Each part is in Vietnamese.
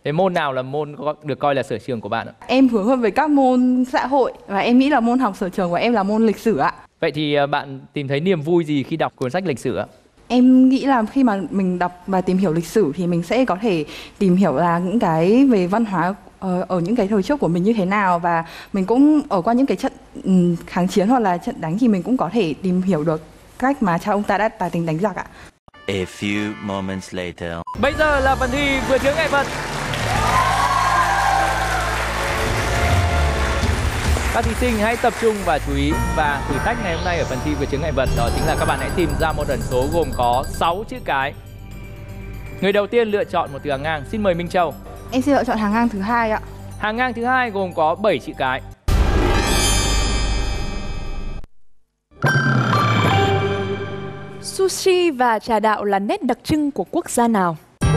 Thế môn nào là môn được coi là sở trường của bạn ạ? Em hướng hơn về các môn xã hội và em nghĩ là môn học sở trường của em là môn lịch sử ạ. Vậy thì bạn tìm thấy niềm vui gì khi đọc cuốn sách lịch sử ạ? Em nghĩ là khi mà mình đọc và tìm hiểu lịch sử thì mình sẽ có thể tìm hiểu là những cái về văn hóa ở những cái thời trước của mình như thế nào, và mình cũng ở qua những cái trận kháng chiến hoặc là trận đánh thì mình cũng có thể tìm hiểu được cách mà cha ông ta đã tài tình đánh giặc ạ. A few moments later. Bây giờ là phần thi vượt chướng ngại vật. Các thí sinh hãy tập trung và chú ý, và thử thách ngày hôm nay ở phần thi vượt chướng ngại vật đó chính là các bạn hãy tìm ra một ẩn số gồm có 6 chữ cái. Người đầu tiên lựa chọn một từ hàng ngang, xin mời Minh Châu. Em sẽ lựa chọn hàng ngang thứ hai ạ. Hàng ngang thứ hai gồm có 7 chữ cái. Sushi và trà đạo là nét đặc trưng của quốc gia nào?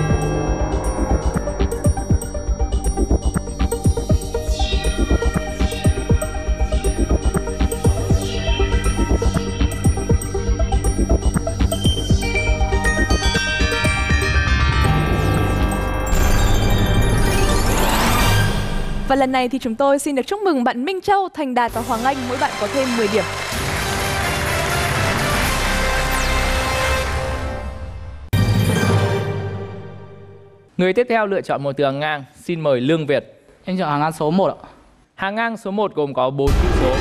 Và lần này thì chúng tôi xin được chúc mừng bạn Minh Châu, Thành Đạt và Hoàng Anh, mỗi bạn có thêm 10 điểm. Người tiếp theo lựa chọn một từ hàng ngang, xin mời Lương Việt. Em chọn hàng ngang số 1 ạ. Hàng ngang số 1 gồm có 4 chữ số.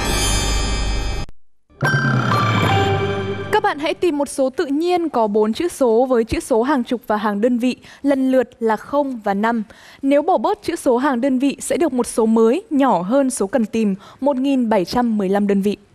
Các bạn hãy tìm một số tự nhiên có 4 chữ số với chữ số hàng chục và hàng đơn vị, lần lượt là 0 và 5. Nếu bỏ bớt chữ số hàng đơn vị sẽ được một số mới nhỏ hơn số cần tìm, 1715 đơn vị.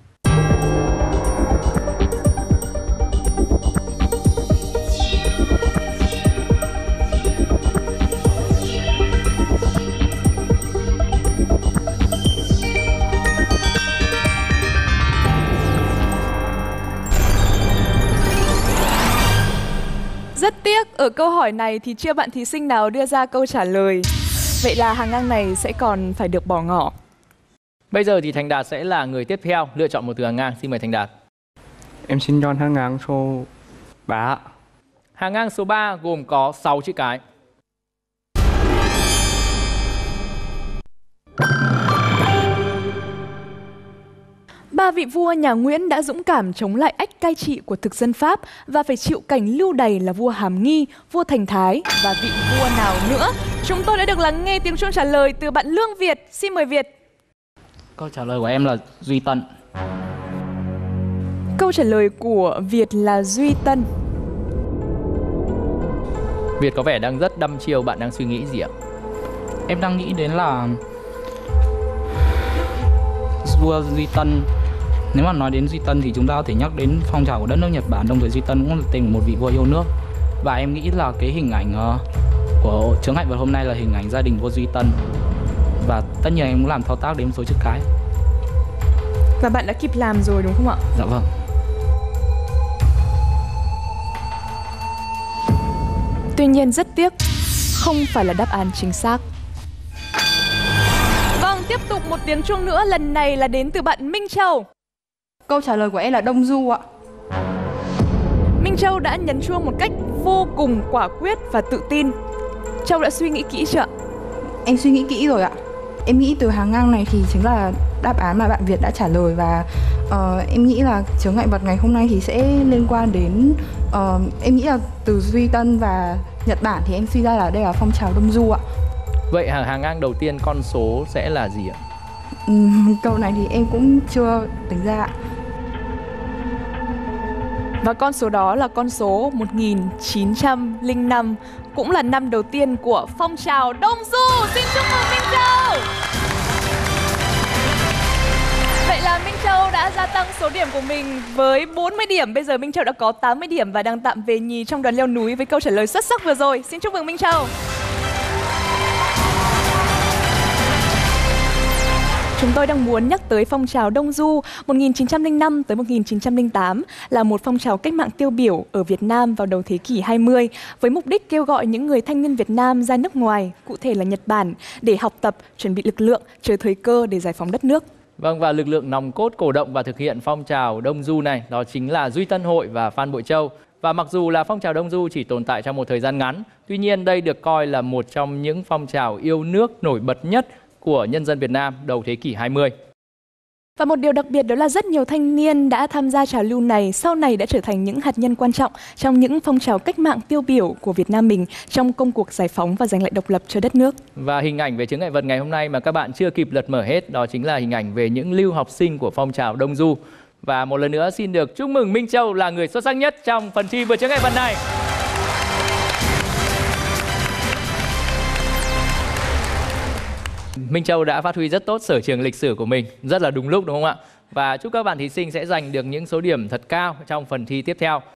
Rất tiếc, ở câu hỏi này thì chưa bạn thí sinh nào đưa ra câu trả lời. Vậy là hàng ngang này sẽ còn phải được bỏ ngỏ. Bây giờ thì Thành Đạt sẽ là người tiếp theo lựa chọn một từ hàng ngang, xin mời Thành Đạt. Em xin chọn hàng ngang số 3. Hàng ngang số 3 gồm có 6 chữ cái. Ba vị vua nhà Nguyễn đã dũng cảm chống lại ách cai trị của thực dân Pháp và phải chịu cảnh lưu đày là vua Hàm Nghi, vua Thành Thái và vị vua nào nữa? Chúng tôi đã được lắng nghe tiếng chuông trả lời từ bạn Lương Việt. Xin mời Việt. Câu trả lời của em là Duy Tân. Câu trả lời của Việt là Duy Tân. Việt có vẻ đang rất đăm chiêu, bạn đang suy nghĩ gì ạ? Em đang nghĩ đến là vua Duy Tân. Nếu mà nói đến Duy Tân thì chúng ta có thể nhắc đến phong trào của đất nước Nhật Bản, đồng thời Duy Tân cũng là tên của một vị vua yêu nước. Và em nghĩ là cái hình ảnh của chướng ngại vật hôm nay là hình ảnh gia đình vua Duy Tân. Và tất nhiên em cũng làm thao tác đến một số chữ cái. Và bạn đã kịp làm rồi đúng không ạ? Dạ vâng. Tuy nhiên rất tiếc, không phải là đáp án chính xác. Vâng, tiếp tục một tiếng chuông nữa, lần này là đến từ bạn Minh Châu. Câu trả lời của em là Đông Du ạ. Minh Châu đã nhấn chuông một cách vô cùng quả quyết và tự tin. Châu đã suy nghĩ kỹ chưa? Em suy nghĩ kỹ rồi ạ. Em nghĩ từ hàng ngang này thì chính là đáp án mà bạn Việt đã trả lời, và em nghĩ là chướng ngại vật ngày hôm nay thì sẽ liên quan đến em nghĩ là từ Duy Tân và Nhật Bản, thì em suy ra là đây là phong trào Đông Du ạ. Vậy hàng ngang đầu tiên con số sẽ là gì ạ? Câu này thì em cũng chưa tính ra ạ. Và con số đó là con số 1905, cũng là năm đầu tiên của phong trào Đông Du. Xin chúc mừng Minh Châu. Vậy là Minh Châu đã gia tăng số điểm của mình với 40 điểm. Bây giờ Minh Châu đã có 80 điểm và đang tạm về nhì trong đoàn leo núi với câu trả lời xuất sắc vừa rồi. Xin chúc mừng Minh Châu. Chúng tôi đang muốn nhắc tới phong trào Đông Du 1905 tới 1908 là một phong trào cách mạng tiêu biểu ở Việt Nam vào đầu thế kỷ 20 với mục đích kêu gọi những người thanh niên Việt Nam ra nước ngoài, cụ thể là Nhật Bản, để học tập, chuẩn bị lực lượng, chờ thời cơ để giải phóng đất nước. Vâng, và lực lượng nòng cốt cổ động và thực hiện phong trào Đông Du này đó chính là Duy Tân Hội và Phan Bội Châu. Và mặc dù là phong trào Đông Du chỉ tồn tại trong một thời gian ngắn, tuy nhiên đây được coi là một trong những phong trào yêu nước nổi bật nhất của nhân dân Việt Nam đầu thế kỷ 20. Và một điều đặc biệt đó là rất nhiều thanh niên đã tham gia trào lưu này sau này đã trở thành những hạt nhân quan trọng trong những phong trào cách mạng tiêu biểu của Việt Nam mình trong công cuộc giải phóng và giành lại độc lập cho đất nước. Và hình ảnh về chướng ngại vật ngày hôm nay mà các bạn chưa kịp lật mở hết, đó chính là hình ảnh về những lưu học sinh của phong trào Đông Du. Và một lần nữa xin được chúc mừng Minh Châu là người xuất sắc nhất trong phần thi vượt chướng ngại vật này. Minh Châu đã phát huy rất tốt sở trường lịch sử của mình, rất là đúng lúc đúng không ạ? Và chúc các bạn thí sinh sẽ giành được những số điểm thật cao trong phần thi tiếp theo.